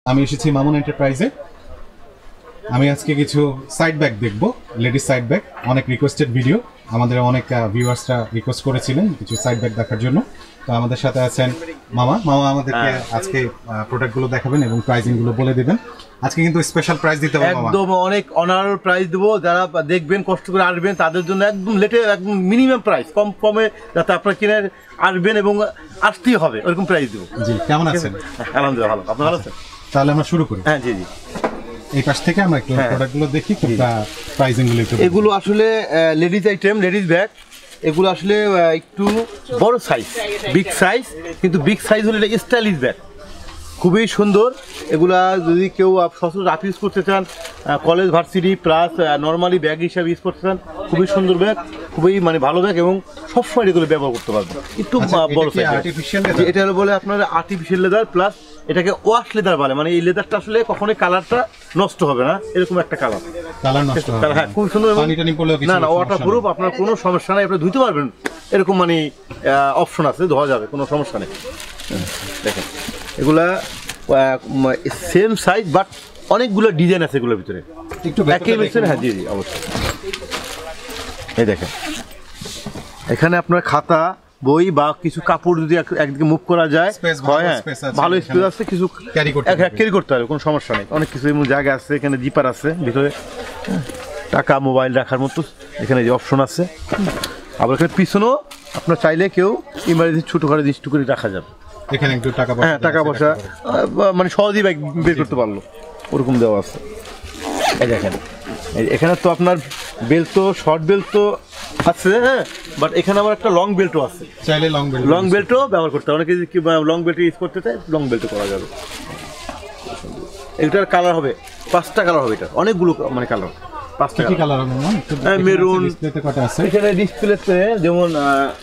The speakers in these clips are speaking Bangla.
আমি এসেছি মামুন এন্টারপ্রাইজে। আমি আজকে কিছু সাইড ব্যাগ দেখব, লেডিস সাইড ব্যাগ। অনেক রিকোয়েস্টেড ভিডিও, আমাদের অনেক ভিউয়ার্সরা রিকোয়েস্ট করেছিলেন কিছু সাইড ব্যাগ দেখার জন্য। তো আমাদের সাথে আছেন মামা আমাদেরকে আজকে প্রোডাক্টগুলো দেখাবেন এবং প্রাইসিংগুলো বলে দিবেন। আজকে কিন্তু স্পেশাল প্রাইস দিতে হবে, একদম অনেক অনারেবল প্রাইস দেবো। যারা দেখবেন, কষ্ট করে আসবেন, তাদের জন্য একদম একদম মিনিমাম প্রাইস, কমে যাতে আপনারা কিনে আসবেন এবং আসতেই হবে ওরকম প্রাইস দেবো। জি, কেমন আছেন? আলহামদুলিল্লাহ ভালো। আপনি ভালো আছেন? তাহলে আমরা শুরু করি। হ্যাঁ জি। এই পাশ থেকে আমরা একটু প্রোডাক্টগুলো দেখি, প্রাইসিংগুলো একটু। এগুলো আসলে লেডিস আইটেম, লেডিস ব্যাগ। এগুলো আসলে একটু বড় সাইজ, বিগ সাইজ, কিন্তু বিগ সাইজ হলে এটা স্টাইলিশ ব্যাগ, খুবই সুন্দর। এগুলা যদি কেউ সচরাচর ইউজ করতে চান, college varsity plus normally bag হিসাবে ইউজ করতে চান, খুবই সুন্দর ব্যাগ, খুবই ভালো ব্যাগ এবং সবসময় এগুলো ব্যবহার করতে পারবেন। একটু বড় সাইজ। এটা হলো বলে আপনার আর্টিফিশিয়াল লেদার প্লাস এটাকে ওয়াশ লেদার বলে। মানে এই লেদারটা আসলে কখনোই কালারটা নষ্ট হবে না, এরকম একটা কালার নষ্ট হবে না। হ্যাঁ, খুব সুন্দর। না ওয়াটার প্রুফ, আপনার কোনো সমস্যা নাই, আপনি ধুতে পারবেন, এরকম অপশন আছে, ধোয়া যাবে, কোনো সমস্যা নেই। দেখেন এগুলা সেম সাইজ বাট অনেকগুলো ডিজাইন আছে এগুলোর ভিতরে, একটু একই মিশন। হ্যাঁ জি অবশ্যই। এই দেখেন এখানে আপনার খাতা, বই বা কিছু কাপড় যদি একদিকে মুভ করা যায়, ভালো স্পেস আছে, কিছু ক্যারি করতে হবে, কোনো সমস্যা নেই। অনেক কিছু জায়গা আছে, এখানে জিপার আছে ভিতরে, টাকা মোবাইল রাখার মতো এখানে যে অপশন আছে। আবার এখানে পিছনেও আপনার চাইলে কেউ ইমার্জেন্সি ছোটো করে জিনিস করে রাখা যাবে। এখানে একটু টাকা পয়সা সহজেই বের করতে পারলো, ওরকম দেওয়া আছে। এই দেখেন এখানে তো আপনার বেল্ট, তো শর্ট বেল্ট তো আছে, হ্যাঁ, বাট এখানে আবার একটা লং বেল্টও আছে, চাইলে লং বেল্টও ব্যবহার করতে হবে। অনেকে যদি লং বেল্ট ইউজ করতে চায়, লং বেল্টও করা যাবে। এটার কালার হবে 5টা কালার হবে, এটা অনেকগুলো কালার, 5টা কালার হবে। মেরুন, এখানে ডিসপ্লেতে যেমন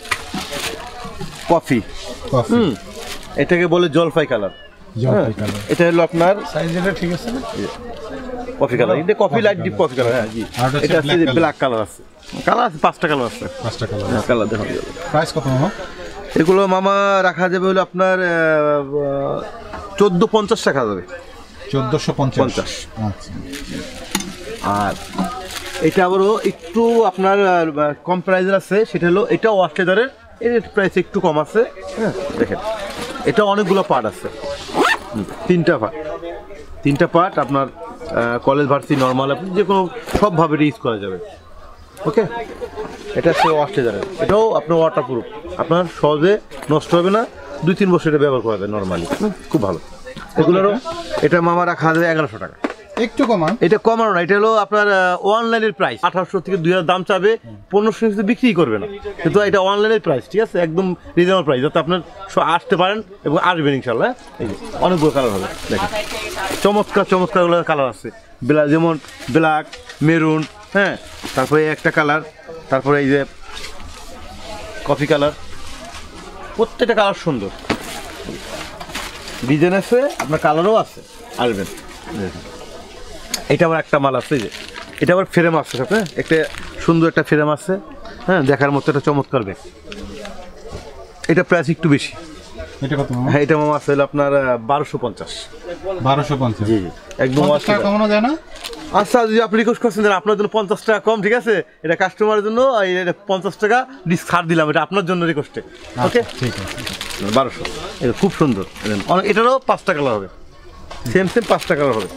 কফি, এটাকে বলে জলপাই কালার। এটা হলো আপনার সাইজটা ঠিক আছে না, কফি কালার। এটা coffee light deep coffee colour. হ্যাঁ জি। এটা আছে ব্ল্যাক কালার আছে, 5টা কালার আছে। 5টা কালার দেখা যাবে। প্রাইস কত মামা? এগুলো মামা রাখা যাবে হলো আপনার 1450 টাকা যাবে। 1450। আচ্ছা। আর এটা আবারও একটু আপনার কম প্রাইসের আছে, সেটা হলো এটা ওয়াশ লেদারের, এর প্রাইস একটু কম আছে। হ্যাঁ দেখেন এটা অনেকগুলো পার্ট আছে, 3টা পার্ট আপনার কলেজ ভার্সিটি নর্মাল আপনি যে কোনো সবভাবে ইউজ করা যাবে। ওকে, এটা হচ্ছে ওয়াশ লেদারের, এটাও আপনার ওয়াটারপ্রুফ, আপনার সহজে নষ্ট হবে না, 2-3 বছর এটা ব্যবহার করা যায় নর্মালি, খুব ভালো। এগুলোরও এটা মামা রাখা যাবে 1100 টাকা। একটু কমান, এটা কমানো না, এটা হলো আপনার অনলাইনের প্রাইস। 1800 থেকে 2000 দাম চাবে, 1500 বিক্রি করবে না, কিন্তু এটা অনলাইনের প্রাইস, ঠিক আছে, একদম রিজনেবল প্রাইস, যাতে আপনার আসতে পারেন এবং আসবেন ইনশাল্লাহ। এই যে অনেকগুলো কালার হবে, দেখেন চমৎকার কালার আছে, যেমন ব্ল্যাক, মেরুন, হ্যাঁ, তারপরে একটা কালার, তারপরে এই যে কফি কালার, প্রত্যেকটা কালার সুন্দর ডিজাইন আছে, আপনার কালারও আছে, আসবেন। এটা আবার একটা মাল আছে, যে এটা আবার ফ্রেম আছে, হ্যাঁ, একটা সুন্দর একটা ফ্রেম আছে, হ্যাঁ, দেখার মতো একটা চমৎকার ব্যাগ। এটা প্রাইস একটু বেশি। এটা কত? হ্যাঁ, এটা মামা আছে আপনার 1250। 1250? জি, একদম কমানো যায় না? আচ্ছা, যদি আপনি রিকোয়েস্ট করছেন আপনার জন্য 50 টাকা কম, ঠিক আছে, এটা কাস্টমারের জন্য 50 টাকা ছাড় দিলাম, এটা আপনার জন্য রিকোয়েস্টে। ওকে, ঠিক আছে। 1200, এটা খুব সুন্দর। এটারও 5টা কালার হবে, সেম 5টা কালার হবে।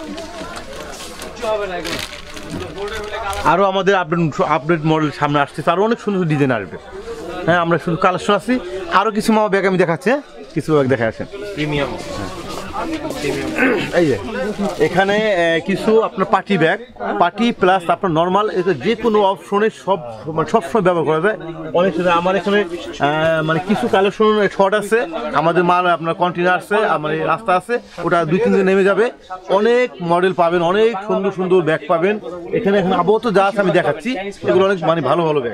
আরও আমাদের আপডেট মডেল সামনে আসছে, আরও অনেক সুন্দর ডিজাইন আসবে। হ্যাঁ, আমরা শুধু কালেকশন আসছি, আরও কিছু মামা ব্যাগ আমি দেখাচ্ছি, কিছু ব্যাগ দেখা আছেন প্রিমিয়াম। এই যে এখানে কিছু আপনার পার্টি প্লাস আপনার নর্মাল, যে কোনো অপশনে সবসময় ব্যবহার করা যায়। অনেক আমার এখানে কিছু কালেকশন শর্ট আছে, আমাদের মাল আপনার কন্টেনার আছে, আমার রাস্তা আছে, ওটা 2-3 দিন নেমে যাবে। অনেক মডেল পাবেন, অনেক সুন্দর ব্যাগ পাবেন এখানে। আপাতত যা আছে আমি দেখাচ্ছি, এগুলো অনেক ভালো ব্যাগ।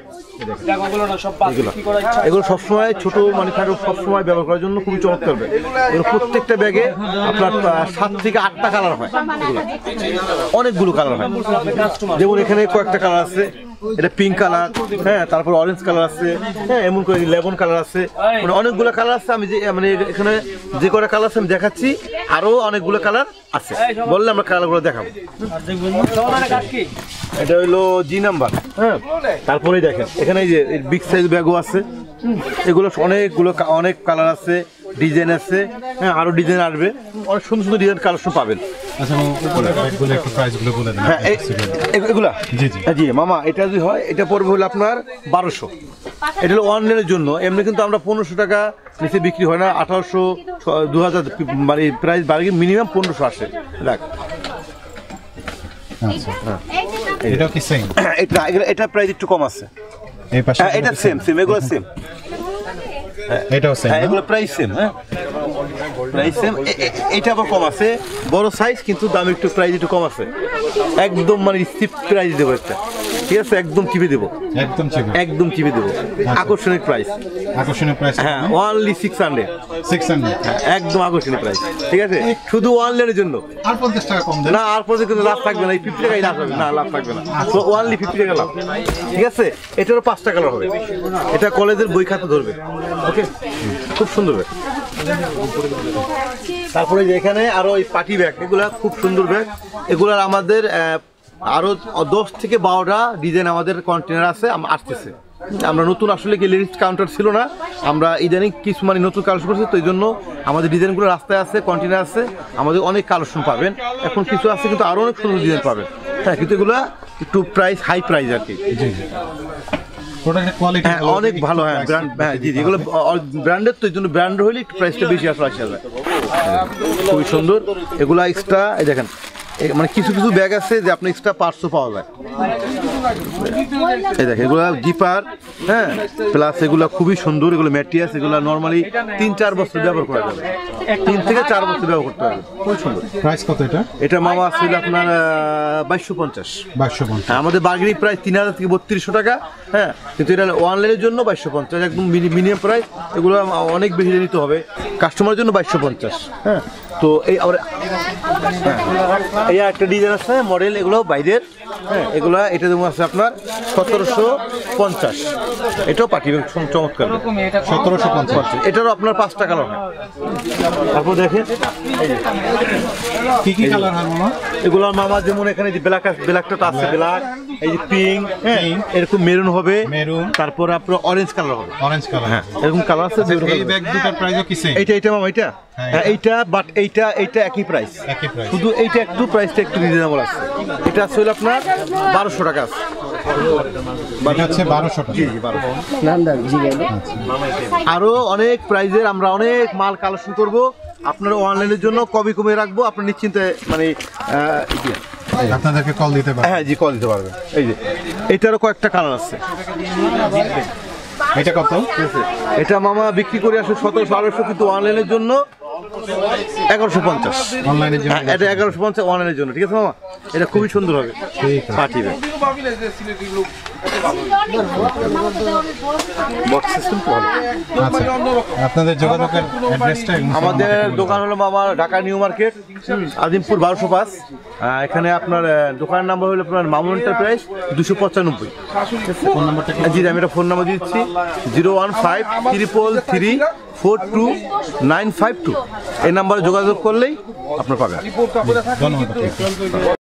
এগুলো সবসময় ছোট সবসময় ব্যবহার করার জন্য খুবই চমৎকার ব্যাগ। এগুলো প্রত্যেকটা ব্যাগে আপনার 7 থেকে 8টা কালার হয়, অনেকগুলো কালার হয়। যেমন এখানে কয়েকটা কালার আছে, এটা পিঙ্ক কালার, হ্যাঁ, তারপর অরেঞ্জ কালার আছে, হ্যাঁ, এমন করে লেমন কালার আছে, মানে অনেকগুলো কালার আছে। আমি যে মানে এখানে যে কটা কালার আছে আমি দেখাচ্ছি, আরো অনেকগুলো কালার আছে, বললে আমরা কালারগুলো দেখাবো। এটা হইলো জি নাম্বার, হ্যাঁ। তারপরেই দেখেন এখানে এই যে বিগ সাইজ ব্যাগও আছে, এগুলো অনেক কালার আছে, ডিজাইন আছে, হ্যাঁ, আরো ডিজাইন আসবে, অনেক সুন্দর সুন্দর ডিজাইন কালেকশন পাবেন। আচ্ছা উপরে ব্যাগগুলো একটু প্রাইসগুলো বলে দেন। হ্যাঁ, এগুলা জি জি জি মামা, এটা যদি হয় এটা পড়বে হলো আপনার 1200। এটা হলো অনলাইনের জন্য, এমনি কিন্তু আমরা 1500 টাকা নিচে বিক্রি হয় না, 1800 2000 মানে প্রাইস বাড়িয়ে মিনিমাম 1500 আসে। দেখ আচ্ছা, এটাও কি সেম? এটা প্রাইস একটু কম আছে, এই পাশে এটা সেম এগুলো সেম, এটাও সেম, এগুলো প্রাইস সেম, হ্যাঁ প্রাইস সেম। এটা আবার কম আছে, বড় সাইজ কিন্তু দাম একটু প্রাইস একটু কম আছে, একদম মানে চিপ প্রাইস দেবো একটা, ঠিক আছে, একদম চিপে দেবো, একদম চিপে দেবো, আকর্ষণীয় প্রাইস, হ্যাঁ, অনলি 600, একদম আকর্ষণীয় প্রাইস, ঠিক আছে, শুধু অনলাইনের জন্য। আর 50 টাকা কম দেন না, আর 50 কিন্তু লাভ থাকবে না, এই 50 টাকাই লাভ হবে না, লাভ থাকবে না, তো অনলি 50 টাকা লাভ, ঠিক আছে। এটারও 5টা কালার হবে, এটা কলেজের বই খাতা ধরবে, ওকে, খুব সুন্দর ব্যাগ। তারপরে এখানে আরো এই পার্টি ব্যাগ, এগুলা খুব সুন্দর ব্যাগ, এগুলার আমাদের আরো 10 থেকে 12টা ডিজাইন আমাদের কন্টেনার আছে, আসতেছে। আমরা নতুন আসলে কি লেডিস কাউন্টার ছিল না, আমরা ইদানিং কিছু মানে নতুন কালেকশন করছি, তো এই জন্য আমাদের ডিজাইনগুলো রাস্তায় আছে, কন্টেনার আছে, আমাদের অনেক কালেকশন পাবেন। এখন কিছু আছে কিন্তু আরো অনেক সুন্দর ডিজাইন পাবেন, হ্যাঁ, কিন্তু এগুলা একটু প্রাইস হাই প্রাইস আর কি, অনেক ভালো, হ্যাঁ ব্র্যান্ড, হ্যাঁ জি জি, এগুলো ব্র্যান্ডের, তো এই জন্য ব্র্যান্ড হলে একটু প্রাইসটা বেশি আসা যায়, খুবই সুন্দর এগুলা। এক্সট্রা এই দেখেন, মানে কিছু কিছু ব্যাগ আছে যে আপনি এক্সট্রা পার্টসও পাওয়া যায়, এই দেখেন এগুলো জিপার, হ্যাঁ, প্লাস এগুলো খুবই সুন্দর, এগুলো ম্যাটেরিয়ালস, এগুলো নর্মালি 3-4 বছর ব্যবহার করা যাবে, 3 থেকে 4 বছর ব্যবহার করতে হবে, খুবই সুন্দর। প্রাইস কত এটা? এটা মামা আসলে আপনার 2250, আমাদের বার্গেনিং প্রাইস 3000 থেকে 3200 টাকা, হ্যাঁ, কিন্তু এটা অনলাইনের জন্য 2250, একদম মিনিমাম প্রাইস, এগুলো অনেক বেশি নিতে হবে কাস্টমারের জন্য 2250, হ্যাঁ। তো এই আবার এই একটা ডিজাইন আছে মডেল, এগুলো বাইরের, হ্যাঁ, এগুলো এটা যেমন আছে আপনার 1750, এটাও পার্টি ব্যাগ চমৎকার, 1750, এটারও আপনার 5টা কালার হয়। তারপর দেখেন কি কি কালার হয় মামা? এগুলোর মামা যেমন এখানে যে ব্ল্যাকটা আছে, ব্ল্যাক, এই যে পিঙ্ক, হ্যাঁ, এরকম মেরুন হবে, তারপর আপনার অরেঞ্জ কালার হবে, হ্যাঁ, এরকম কালার আছে। এই ব্যাগ দুটোর প্রাইসও কি সেম? এটা মামা, এইটা বাট এইটা একই প্রাইস, শুধু এইটা একটু প্রাইসটা একটু রিজনেবল আছে, এটা আছে হলো আপনার 1200 টাকা আছে, এটা হচ্ছে 1200 টাকা, জি জি 1200। আরো অনেক প্রাইজের আমরা অনেক মাল কালেকশন করব, আপনারা অনলাইনের জন্য কমে রাখবো, আপনার নিশ্চিন্তে মানে আপনাদেরকে কল দিতে পারবেন, হ্যাঁ জি, কল দিতে পারবেন। এই যে এটারও কয়েকটা কালার আছে, এটা কত? এটা মামা বিক্রি করে আসলে 1700-1800, কিন্তু অনলাইনের জন্য 1150, অনলাইনের জন্য এটা 1150 অনলাইনের জন্য, ঠিক আছে মামা, এটা খুবই সুন্দর হবে, পার্টি ব্যাগ, বক্স সিস্টেম তো ভালো। আচ্ছা, আপনাদের যোগাযোগের অ্যাড্রেসটা? আমাদের দোকান হলো মামা ঢাকা নিউ মার্কেট, আজিমপুর 1205, এখানে আপনার দোকানের নাম্বার হলো আপনার মামুন এন্টারপ্রাইজ 295। ফোন নাম্বারটা? জি, আমি একটা ফোন নাম্বার দিচ্ছি 01533342952, এই নাম্বারে যোগাযোগ করলেই আপনার পাবেন। ধন্যবাদ।